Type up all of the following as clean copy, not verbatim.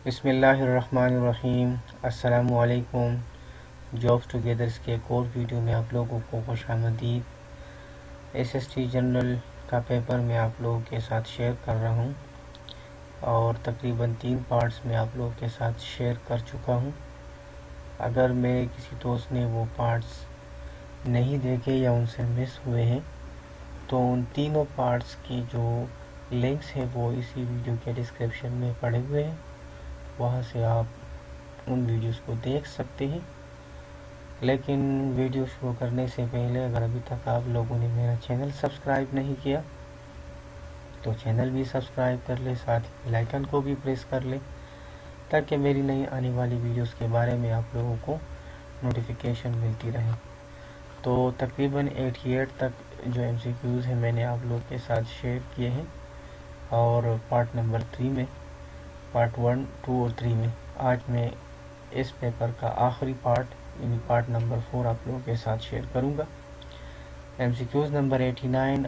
بسم اللہ الرحمن الرحیم۔ السلام علیکم۔ جابس ٹوگیدرز کے ایک اور ویڈیو میں آپ لوگوں کو خوش آمدید۔ ایس ایس ٹی جنرل کا پیپر میں آپ لوگوں کے ساتھ شیئر کر رہا ہوں اور تقریباً 3 پارٹس میں آپ لوگوں کے ساتھ شیئر کر چکا ہوں۔ اگر میرے کسی دوست نے وہ پارٹس نہیں دیکھے یا ان سے مس ہوئے ہیں تو ان تینوں پارٹس کی جو لنکس ہیں وہ اسی ویڈیو کے ڈسکرپشن میں پڑے ہوئے ہیں، وہاں سے آپ ان ویڈیوز کو دیکھ سکتے ہیں۔ لیکن ویڈیو شروع کرنے سے پہلے اگر ابھی تک آپ لوگوں نے میرا چینل سبسکرائب نہیں کیا تو چینل بھی سبسکرائب کر لیں، ساتھ ہی بیل آئیکن کو بھی پریس کر لیں تاکہ میری نئی آنے والی ویڈیوز کے بارے میں آپ لوگوں کو نوٹیفیکیشن ملتی رہے۔ تو تقریباً 88 تک جو ایم سی کیوز ہیں میں نے آپ لوگوں کے ساتھ شیئر کیے ہیں، اور پارٹ نمبر 3 میں پارٹ 1، 2 اور 3 میں آج میں اس پیپر کا آخری پارٹ یعنی پارٹ نمبر 4 آپ لوگوں کے ساتھ شیئر کروں گا۔ M C Qs number 89۔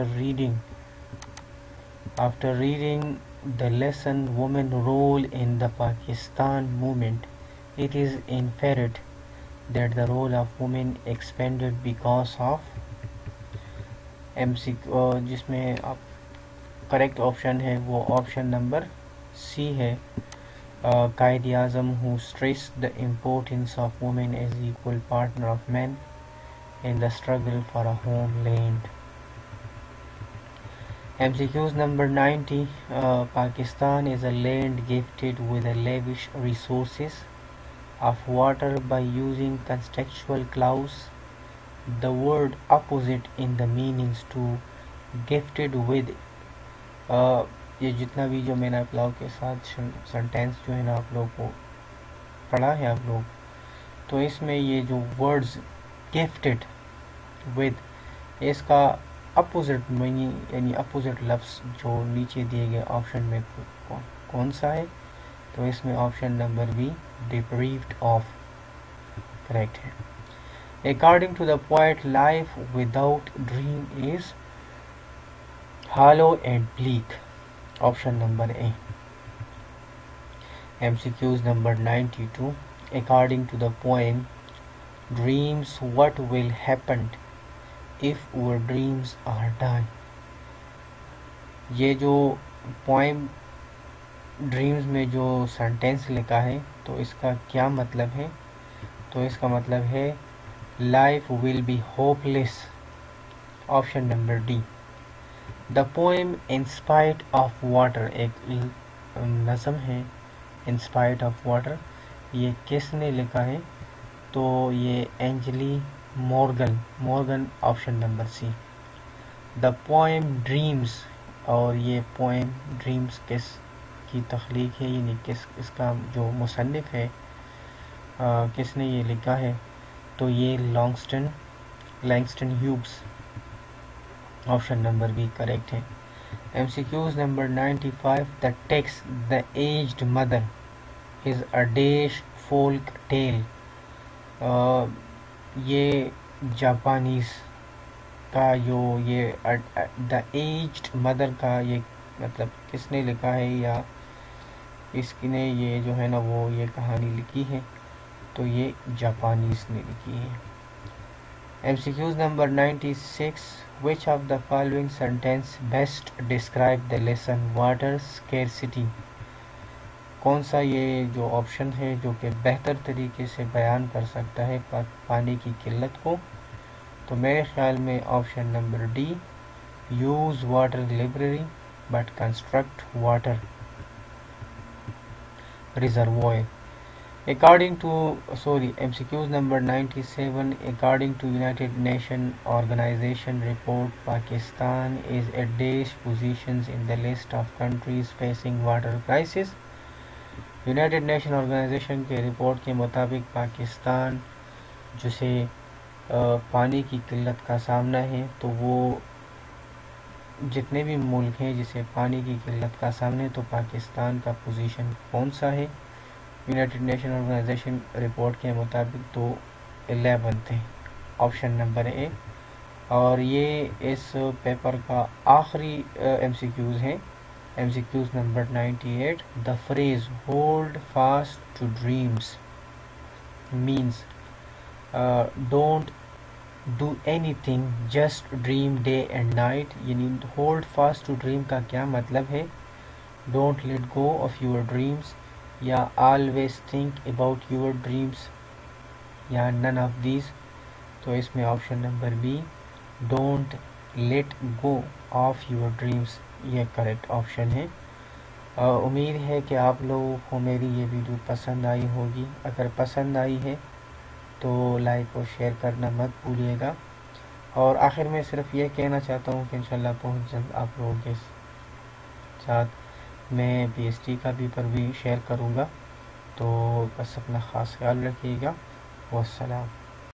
After reading the lesson Women Role in the Pakistan Movement, it is inferred that the role of women expanded because of جس میں آپ کریکٹ آپشن ہے وہ آپشن نمبر سی ہے، Quaid Azam who stressed the importance of women as equal partner of men in the struggle for a homeland۔ MCQs number 90۔ Pakistan is a land gifted with a lavish resources of water by using contextual clause the word opposite in the meanings to gifted with۔ یہ جتنا بھی جو میں نے آپ لوگوں کے ساتھ سنٹینس جو ہے نا آپ لوگوں کو پڑھا ہے آپ لوگ، تو اس میں یہ جو ورڈز گفٹڈ ود، اس کا اپوزٹ یعنی اپوزٹ لفظ جو نیچے دیے گئے آپشن میں کون سا ہے، تو اس میں option number B deprived of correct ہے۔ According to the poet, life without dream is hollow and bleak۔ Option number A. MCQs number 92۔ According to the poem, dreams what will happen if our dreams are done۔ یہ جو poem dreams میں جو sentence لکھا ہے تو اس کا کیا مطلب ہے، تو اس کا مطلب ہے life will be hopeless. Option number D. The poem in spite of water, ایک نظم ہے انسپائٹ آف واٹر، یہ کس نے لکھا ہے، تو یہ Angela Morgan. Option number C. The poem dreams, اور یہ پوئم ڈریمز کس کی تخلیق ہے، یعنی اس کا جو مصنف ہے کس نے یہ لکھا ہے، تو یہ Langston Hughes. Option number B correct ہے۔ MCQs number 95۔ The text The Aged Mother is a dash folk tale۔ یہ جاپانیز کا جو یہ The Aged Mother کا یہ مطلب کس نے لکھا ہے، یا اس نے یہ جو ہے نا وہ یہ کہانی لکھی ہے، تو یہ جاپانیز نے لکھی ہے۔ MCQs number 96۔ Which of the following sentence best describe the lesson water scarcity؟ کون سا یہ جو آپشن ہے جو کہ بہتر طریقے سے بیان کر سکتا ہے پانی کی قلت کو، تو میرے خیال میں option number D, use water liberally but construct water reservoir. MCQs number 97۔ According to United Nations Organization report, Pakistan is at dash positions in the list of countries facing water crisis۔ United nation organization کے report کے مطابق پاکستان جسے پانی کی قلت کا سامنا ہے، تو وہ جتنے بھی ملک ہیں جسے پانی کی قلت کا سامنا ہے تو پاکستان کا پوزیشن کون سا ہے یونائٹڈ نیشن آرگنائزیشن رپورٹ کے مطابق، تو 11 ہے۔ Option number A. اور یہ اس پیپر کا آخری ایم سی کیوز ہے MCQs number 98. The phrase hold fast to dreams means don't do anything, just dream day and night. یعنی hold fast to dream کا کیا مطلب ہے؟ don't let go of your dreams یا always think about your dreams یا none of these. تو اس میں option number B don't let go of your dreams یہ کریکٹ آپشن ہے. امید ہے کہ آپ لوگوں کو میری یہ ویڈیو پسند آئی ہوگی. اگر پسند آئی ہے تو لائک اور شیئر کرنا مت بھولیے گا. اور آخر میں صرف یہ کہنا چاہتا ہوں کہ انشاءاللہ بہت جلد آپ لوگوں کے ساتھ میں PhD کا پیپر بھی شیئر کروں گا. تو بس اپنا خاص خیال رکھیے گا. والسلام.